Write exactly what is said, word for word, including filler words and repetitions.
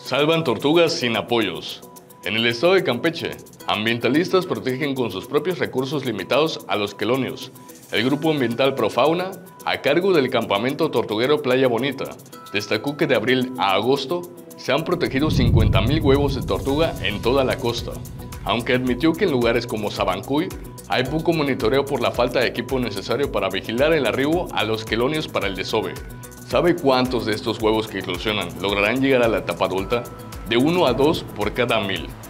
Salvan tortugas sin apoyos. En el estado de Campeche, ambientalistas protegen con sus propios recursos limitados a los quelonios. El grupo ambiental Profauna, a cargo del campamento tortuguero Playa Bonita, destacó que de abril a agosto se han protegido cincuenta mil huevos de tortuga en toda la costa, aunque admitió que en lugares como Sabancuy hay poco monitoreo por la falta de equipo necesario para vigilar el arribo a los quelonios para el desove. ¿Sabe cuántos de estos huevos que eclosionan lograrán llegar a la etapa adulta? De uno a dos por cada mil.